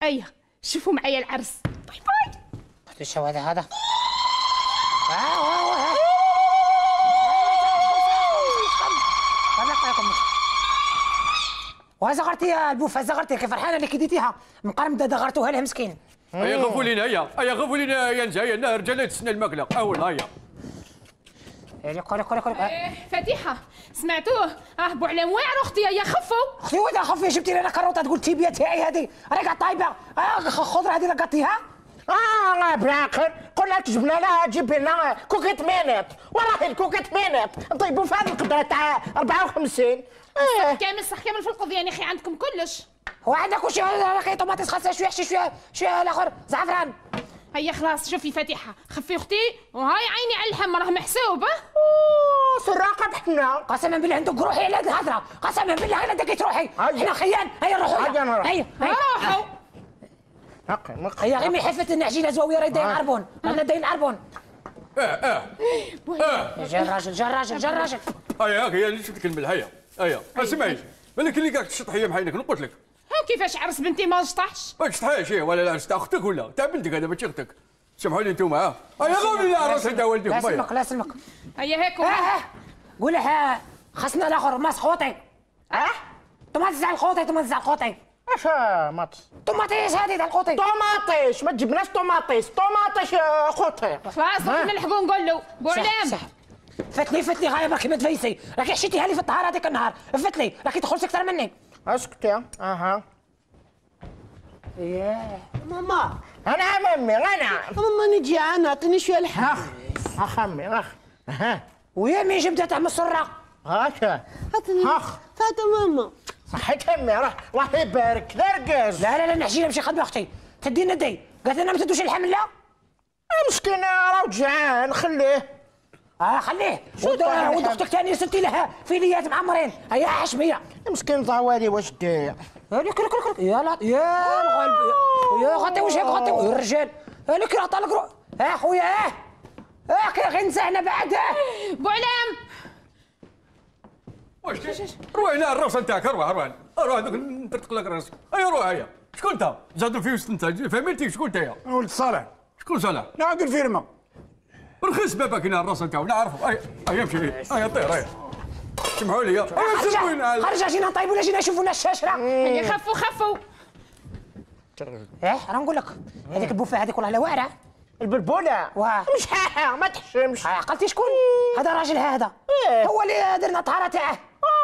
ايوه شوفوا معايا العرس. باي باي. ايش هذا وزغرتي يا البوفه، زغرتي كيف فرحانه اللي كديتيها مقارن دغرتوها لها مسكين. هيا غفوا لينا، هيا غفوا لينا يا نزايا، انا رجال تسنى المقله. والله هيا كولي فاتحه سمعتوه؟ بوعلام واعر اختي. هيا خفوا اختي. وين خفي؟ جبتي لنا كروطه تقول تيبيا تاعي هذه راك طايبه. خضره هذه لقطيها. الله براقر قول لها تجيب لنا تجيب لنا كوكيت مينيت. والله الكوكيت مينيت نطيبوا في هذه القدره تاع 54. صح كامل في القضيه يا اخي، عندكم كلش. هو عندك وش راكي طوماطيس خاصها شويه حشي شويه الاخر زعفران. هيا خلاص شوفي فاتحه خفي اختي، وهاي عيني على اللحم راه محسوب. سراقه بحنا قسما بالله عندك روحي على هذه الهضره، قسما بالله غير انت تروحي. احنا خيان. هيا نروحوا. هيا روحوا. هيا غير حفه النعجينه زواويه راه داين عربون. انا داين عربون. جا الراجل. هيا اللي شفتك الملح. هيا اسمعي بالك اللي قاعد تشطح هي محينك نقول لك. كيفاش عرس بنتي ما شطحش؟ ما تشطحيش ولا لا تاع اختك ولا تاع بنتك، هذا ماشي اختك. سمحوا لي انتم. هيا غاولي لا راس تاع والديكم. لا سلمك. هيا هيك قول له خاصنا الاخر ماس خوطي. طوماطيس تاع الخوطي. اش ماطس؟ طوماطيس هذه تاع الخوطي. طوماطيس ما تجيبناش طوماطيس خوطي. خلاص نلحقوا نقول له بوعلام. فتلي غايبه كيما تفيسي. راكي حشيتيها لي في الطهاره هذيك النهار. فتلي راكي تخلصي اكثر مني. اسكتي. ياه ماما انا مامي ماما نجي انا اعطيني شويه لحم. امي ويا مين جبتها تاع السره؟ هاكا فاطمه ماما صحيت امي. الله يبارك نرقص. لا نحجي نمشي خدمه اختي. تدينا الدي قالت لنا ما تدوش اللحم. لا مسكينه راه جعان خليه. خليه. ود اختك ثاني ستي لها فيليات معمرين. هيا حشميه مسكين ضوالي واش داير. كل يا الغلب يا غطي وش هيك غطي الرجال. لك راه طلق خويا. كي غير نساعنا بعد. بوعلام واش روح هنا الراس نتاعك. روح هذوك نطرطق لك راسك. روح. شكون انت؟ زادوا في وسط انت فهمتي شكون انت؟ ولد صالح. شكون صالح؟ نعقل الفيرما. رخيص بابك هنا الراس نتاعو نعرفه. امشي. طير. سمحوا لي. خرج جينا نطيبوا ولا جينا نشوفوا لنا الشاشره. هيا خفوا. راه نقول لك هذيك البوفه هذيك والله لا واعره. البلبوله مش ما تحشمش. عقلتي شكون؟ هذا راجل هذا. هو اللي درنا الطهاره تاعه.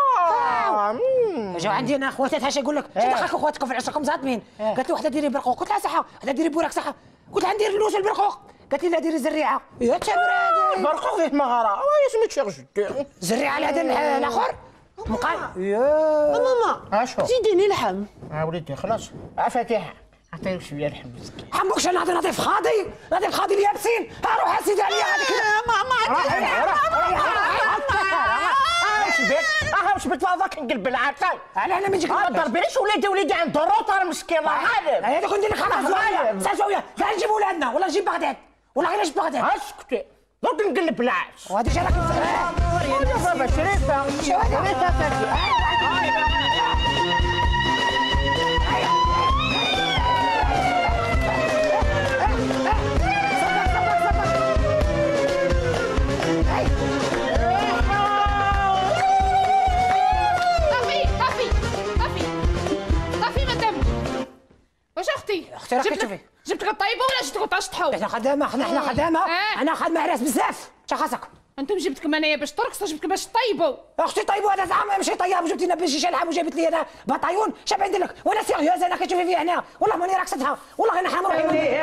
جاو عندي انا خواتاتها اش يقول لك؟ شنو دخلك اخواتكم في عشركم صادمين؟ قالت له وحده ديري برقوق. قلت لها صحه. وحده ديري بوراك صحه. قلت لها ندير اللوز البرقوق. قالت لي لا ديري زريعه. يا تمر هذا برقوق فيه مغاره. يا سميت شي زريعه لهذا الاخر مقال. يا ماما اشو زيديني لحم. وليدي خلاص. فاتحه عطيني شويه لحم مسكين. حموكش نضيف خاضي اليابسين. روح سيدي عليا هذيك. واش بك؟ واش بك فاضاك نقلب العاقل. على انا ما نجيك ما تضربينيش وليدي عنده روطر مسكين الله غالب. هذا كنت ندير لك خطا زاويه. تعال نجيب ولادنا ولا نجيب بغداد ولا غير نجيب بغداد. اسكتي دوك نقلب العاش. وهذه جا راك بابا شريفه واش اختي راكي تشوفي جبت لك الطيبه ولا جبت لك تشطحوا؟ احنا خدامه. انا خدامه عراس بزاف. اش خاصك؟ انتم جبتكم انايا باش ترقصوا، جبتكم باش طيبوا. اختي طيبوا هذا زعما ماشي طياب. وجبت لنا باش شلحم وجابت لي انا بطايون. شنو ندير لك؟ وانا سيريوز انا كتشوفي فيها هنا. والله ماني راقصتها. والله غير نحرم روحي.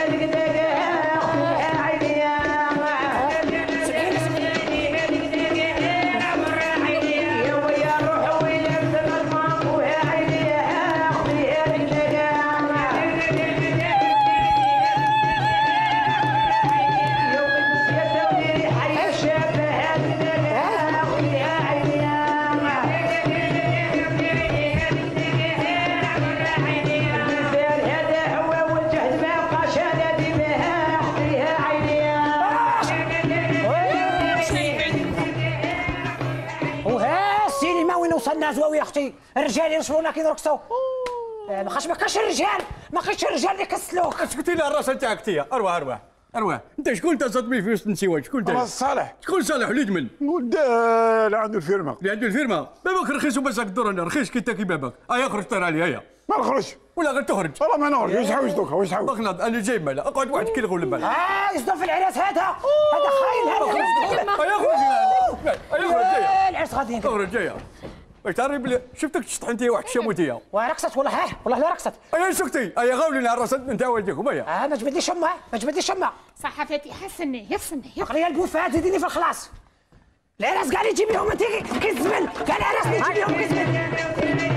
وصلنا زواوي اختي. الرجال يرسلونا كي نرقصوا. ما كاش الرجال ما لقيتش الرجال اللي كسلوك. اسكتي لها الراس نتاعك انت. اروح انت شكون انت صدمي في وسط النسوان؟ شكون انت؟ راس صالح. شكون صالح وليد من؟ ولد اللي عنده الفيرما. اللي عنده الفيرما. باباك رخيص وبس الدور انا رخيص كي تاكي باباك. هيا خرج طير علي هيا. ما نخرجش ولا غير تخرج. والله ما نخرج. واش عاوز دوكا واش عاوز؟ بغلط انا جاي مالا اقعد واحد كي الغول بالك. يصدر في العراس هذا خاين هذا. هيا خرج هيا خرج جايه. العرس غادي خرج جايه. باش تعرفي بلي شفتك تشطح انت واحد الشاموتيه. ورقصت والله والله لا رقصت. هيا سكتي هيا غاولي لها الراس نتاع والديكم هيا. ما تجبدليش امها ما تجبدليش امها. صح فاتحه سني اقري البوفات زيديني في الخلاص. العراس كاع اللي تجيب لهم انت كيزبل كاع العراس اللي تجيب لهم كيزبل.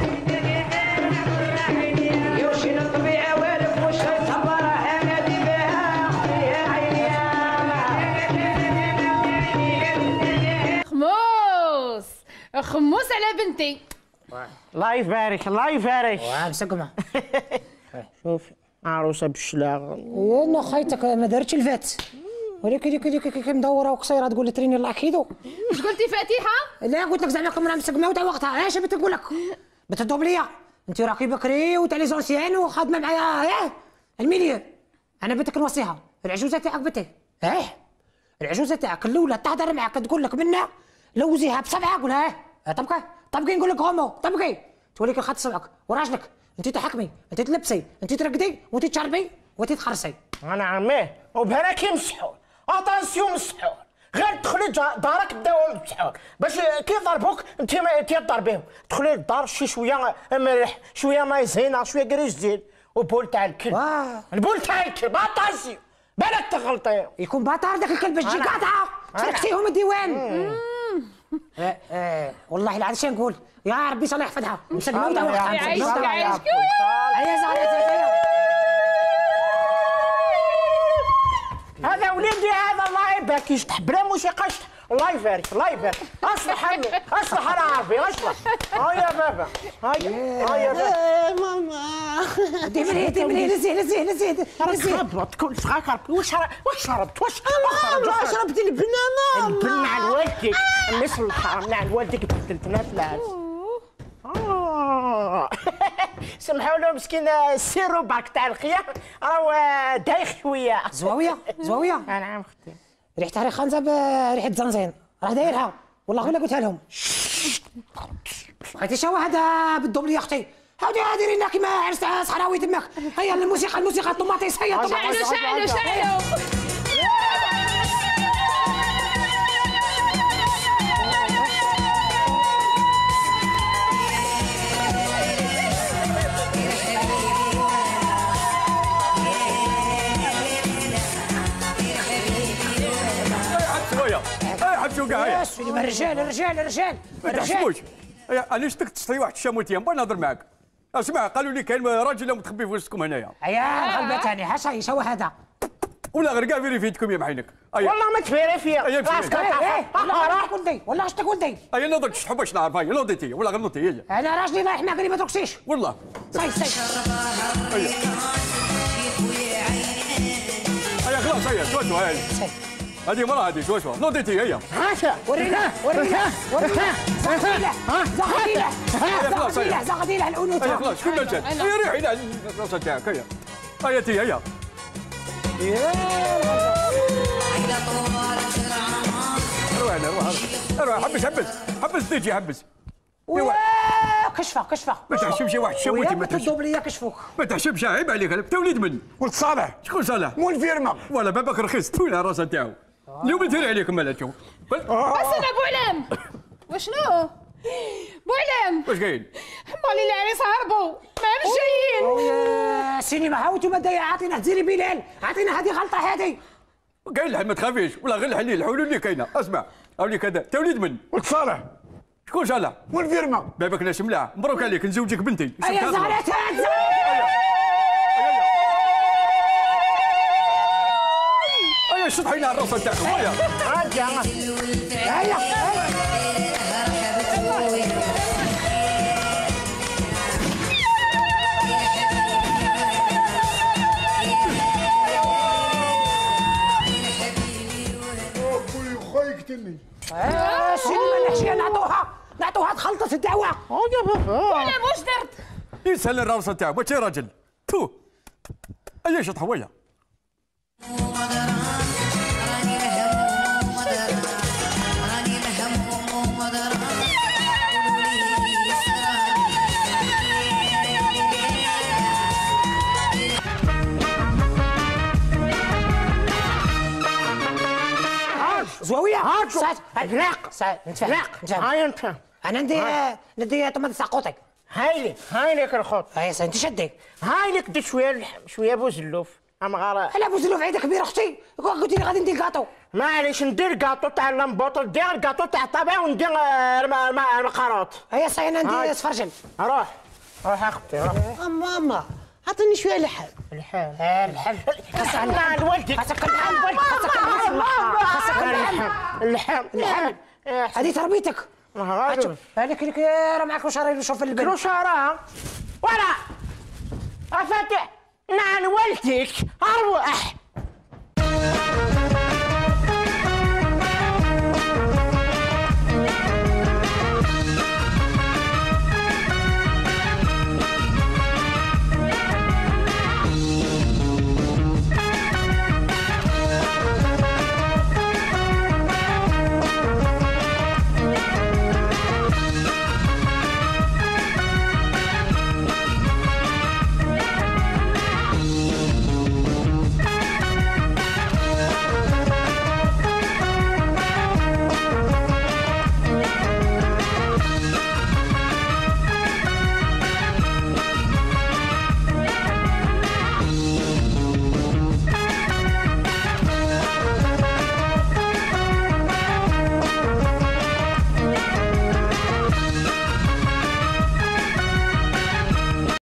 خموس على بنتي. الله يبارك الله يبارك. مسقمه. شوف عروسه بالشلاغ. انا خيتك ما دارتش الفات ولكن مدوره وقصيره تقول لي تريني الله كيدو. اش قلتي فاتحه؟ لا قلت لك زعما كون راه مسقمه وتاع وقتها. اش بغيت نقول لك؟ بتدوبليه انت راكي بكري وتاع لي زونسيان وخادمه معايا الميليو. انا بغيتك نوصيها العجوزه تاعك بنتي. العجوزه تاعك الاولى تهضر معاك تقول لك منا لوزيها بسبعه قولها طبقي نقول لك غومو طبقي تولي كي خاط سبعك وراجلك انت تحكمي انت تلبسي انت ترقدي وانت تشربي وانت تخرسي. انا عميه وبهراك يمسحوا اتونسيون مسحوا غير تدخلي دارك بداو يمسحوا باش كي ضربوك انت ما تضربيهم. تدخلي للدار شي شويه ملح شويه ماء زينه شويه كريش زين وبول تاع الكلب. البول تاع الكلب اتونسيون بالك تغلطي يكون باطار داك الكلب باش تجي قاطعه تركتيهم الديوان. والله العظيم شنو نقول يا ربي الله يحفظها مسلمه وتاع وقتها. يعيشك هيا زعما هذا وليدي هذا الله يبارك يشطح بلا موسيقى يشطح. الله يبارك الله يبارك. اصلح انا عربي اصلح. يا بابا يا بابا. ماما دي من نزيه خبط كل شغاك واش شربت واش شربت البنه البنه على والدك مثل الحرام على والدك بدلتنا ثلاث. سمحوا له مسكين السيرو باك تاع الخيار راهو دايخ شويه. زواويه نعم اختي ريحتها ريح خنزه بريحه زنزين راه دايرها والله غير قلتها لهم. بغيتي شو هذا بالدوبل يا اختي هادي ديرينا كيما عرس صحراوي تماك. هيا الموسيقى الطوماطيس هيا شعلوا شو كاع الرجال ما تحسبوش. انا شفتك تشطي واحد الشاموتيه نبغي نهضر معاك. اسمع قالوا لي كاين راجل متخبي في وسطكم هنايا. هيا غلبة ثاني هاش شو هذا ولا غير كاع فيريفيتكم يا معينك. والله ما تفيريفيا راسك والله اش تقول دي هيا نوضي تشطحوا باش نعرف. هيا نوضيتي ولا غير نوضي هي. انا راجلي رايح معك ما تركسيش والله صاي هيا خلاص هيا شوشو هيا هذه مرة هذه شوشو نوضيتي هيا. ورينا زغديله الانوثه. هيا خلاص كل مجال. هيا ريحي على الراس تاعك هيا. هيا تي هيا. روح حبس تيجي حبس. كشفه ما تحشمش واحد شاموتي ما تحشمش. الدوبليه كشفوك ما تحشمش عيب عليك انت وليد من ولد صالح. شكون صالح؟ مول فيرما. ولا باباك رخيص طويل على الراس تاعو. اليوم يدير عليكم مالا تشوف. بس انا بوعلام وشنو؟ بوعلام واش كاين؟ مالي العريس هربوا ما مش جايين. سينما هاوتو بدا عطينا زيري بلال عطينا هذه غلطه هذه. كاين الحل ما تخافيش ولا غير الحليل الحلول اللي كاينه. اسمع اوليك هذا انت وليد من ولد صالح. شكون صالح؟ مول فيرما. باباك ناس ملاح مبروك عليك نزوجك بنتي. يا زهرة هيا شطحي لها الراس تاعكم هيا. خويا يقتلني. السينما نحشيها نعطوها تخلطت الدعوه. ولا واش درت؟ يسهل الراس تاعو ماشي راجل. تو اي شط هويه. زواويه ساعات لا هاي انت انا ندي طماط ساقوطك. هاي لك الخوت. هاي انت شدي. هاي لك دي شويه اللحم شويه بوزلوف. اما غالا لا بوزلوف عيدك كبير اختي. قلت لي غادي ندير كاطو. معليش ندير كاطو تاع اللمبوط ندير الكاطو تاع الطبيعه وندير المقاروط. هيا صاي انا ندير سفرجل. روح اختي روح. اما عطيني شويه لحم. اللحم خاصك لوالدك خاصك اللحم هذه تربيتك. هذيك لك راه معك كروشاره شوف البن. كروشاره ولا افاتح نعم والدك اروح